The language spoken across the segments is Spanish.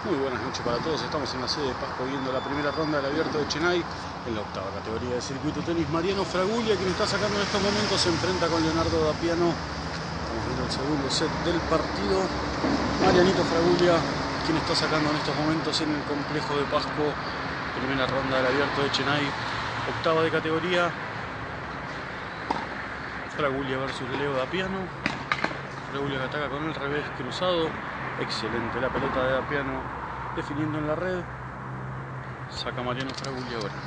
Muy buenas noches para todos, estamos en la sede de Pasco viendo la primera ronda del Abierto de Chennai en la octava categoría de circuito tenis. Mariano Fraguglia, quien está sacando en estos momentos, se enfrenta con Leonardo Dapiano. Estamos viendo el segundo set del partido. Marianito Fraguglia, quien está sacando en estos momentos en el complejo de Pasco, primera ronda del Abierto de Chennai, octava de categoría. Fraguglia versus Leo Dapiano. Fraguglia que ataca con el revés cruzado. Excelente la pelota de Dapiano definiendo en la red. Saca Mariano Fraguglia ahora.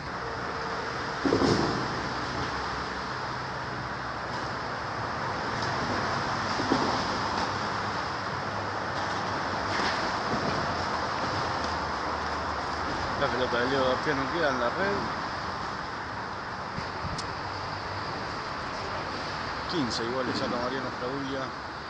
La pelota de Leo Dapiano queda en la red. 15 iguales saca Mariano Fraguglia.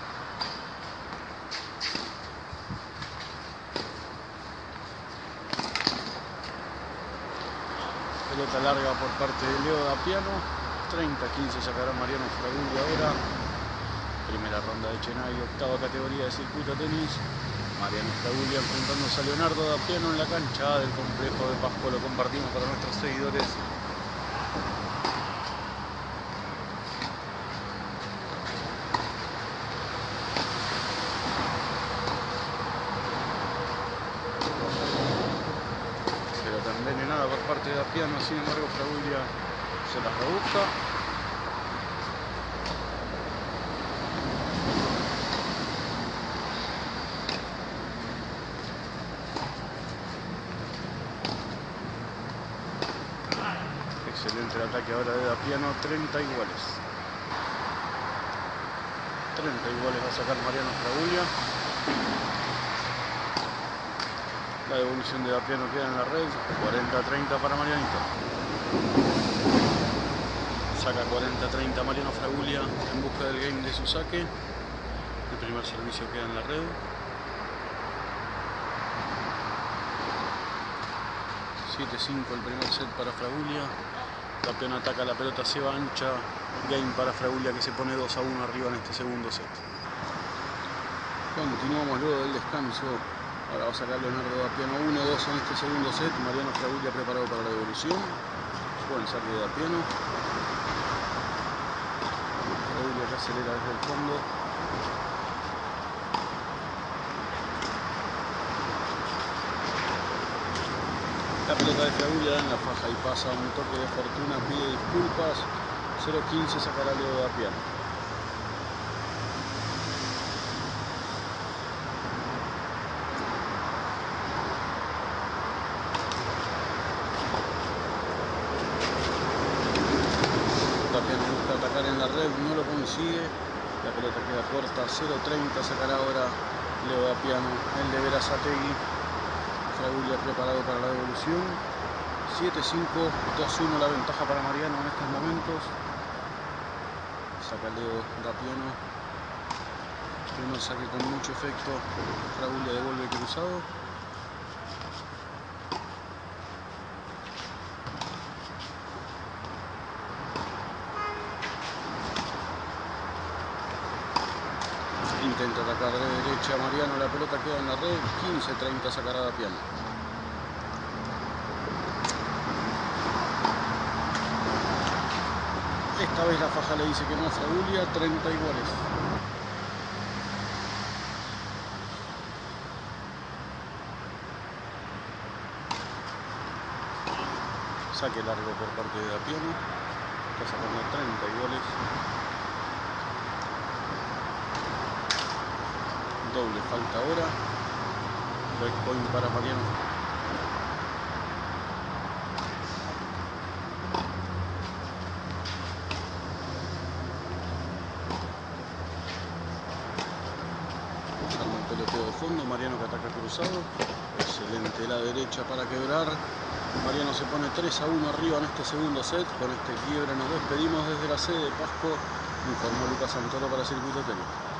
Pelota larga por parte de Leo Dapiano. 30-15 sacará Mariano Fraguglia ahora. Primera ronda de Chennai, octava categoría de circuito tenis. Mariano Fraguglia enfrentándose a Leonardo Dapiano en la cancha del complejo de Pasco. Lo compartimos para nuestros seguidores. Envenenada por parte de Dapiano, sin embargo Fraguglia se la rebusca. Excelente el ataque ahora de Dapiano, 30 iguales. 30 iguales va a sacar Mariano Fraguglia. La devolución de Dapiano queda en la red. 40-30 para Marianito. Saca 40-30 Mariano Fraguglia en busca del game de su saque. El primer servicio queda en la red. 7-5 el primer set para Fraguglia. Dapiano ataca, la pelota se va ancha. Game para Fraguglia, que se pone 2-1 arriba en este segundo set. Continuamos luego del descanso. Ahora va a sacar Leonardo Dapiano 1-2 en este segundo set. Mariano Fraguglia preparado para la devolución. Buen saque de Dapiano. Fraguglia que acelera desde el fondo. La pelota de Fraguglia en la faja y pasa un toque de fortuna, pide disculpas. 0-15 sacará Leo Dapiano. Dapiano busca atacar en la red, no lo consigue. La pelota queda corta, 0-30 sacará ahora Leo Dapiano, el de Berazategui. Fraguglia preparado para la devolución. 7-5, 2-1 la ventaja para Mariano en estos momentos. Saca Leo Dapiano. Primer saque con mucho efecto. Fraguglia devuelve cruzado. Intenta atacar de derecha Mariano, la pelota queda en la red. 15-30 sacará Dapiano. Esta vez la faja le dice que no a Fraguglia. 30 iguales. Saque largo por parte de Dapiano. Está sacando 30 iguales. Doble falta ahora. Break point para Mariano. Arma el peloteo de fondo. Mariano que ataca cruzado. Excelente la derecha para quebrar. Mariano se pone 3-1 arriba en este segundo set. Con este quiebre nos despedimos desde la sede de Pasco. Informó Lucas Santoro para Circuito Tenis.